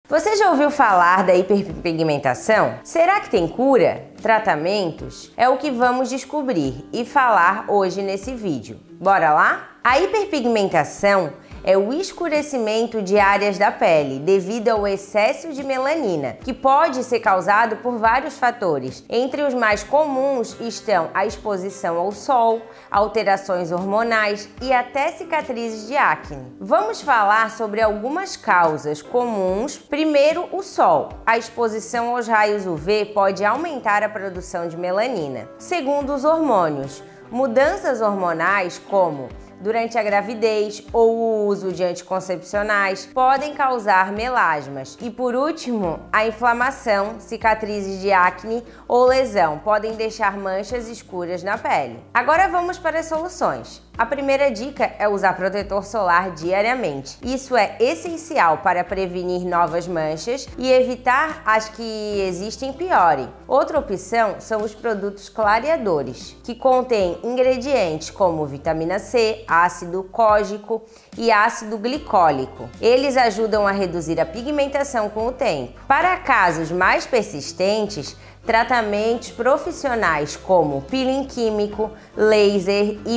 Você já ouviu falar da hiperpigmentação? Será que tem cura? Tratamentos? É o que vamos descobrir e falar hoje nesse vídeo. Bora lá? A hiperpigmentação é o escurecimento de áreas da pele devido ao excesso de melanina, que pode ser causado por vários fatores. Entre os mais comuns estão a exposição ao sol, alterações hormonais e até cicatrizes de acne. Vamos falar sobre algumas causas comuns. Primeiro, o sol. A exposição aos raios UV pode aumentar a produção de melanina. Segundo, os hormônios. Mudanças hormonais como durante a gravidez ou o uso de anticoncepcionais podem causar melasmas. E por último, a inflamação, cicatrizes de acne ou lesão podem deixar manchas escuras na pele. Agora vamos para as soluções. A primeira dica é usar protetor solar diariamente. Isso é essencial para prevenir novas manchas e evitar as que existem piorem. Outra opção são os produtos clareadores, que contêm ingredientes como vitamina C, ácido cógico e ácido glicólico. Eles ajudam a reduzir a pigmentação com o tempo. Para casos mais persistentes, tratamentos profissionais como peeling químico, laser e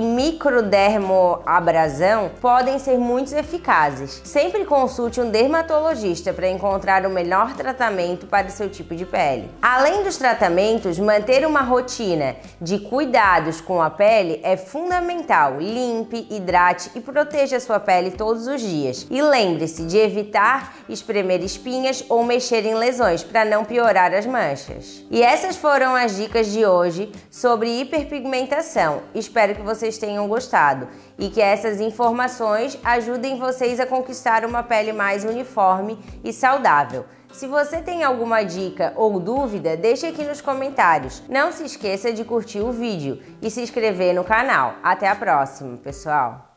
microdermoabrasão podem ser muito eficazes. Sempre consulte um dermatologista para encontrar o melhor tratamento para o seu tipo de pele. Além dos tratamentos, manter uma rotina de cuidados com a pele é fundamental. Limpe, hidrate e proteja a sua pele todos os dias. E lembre-se de evitar espremer espinhas ou mexer em lesões para não piorar as manchas. E essas foram as dicas de hoje sobre hiperpigmentação. Espero que vocês tenham gostado e que essas informações ajudem vocês a conquistar uma pele mais uniforme e saudável. Se você tem alguma dica ou dúvida, deixe aqui nos comentários. Não se esqueça de curtir o vídeo e se inscrever no canal. Até a próxima, pessoal!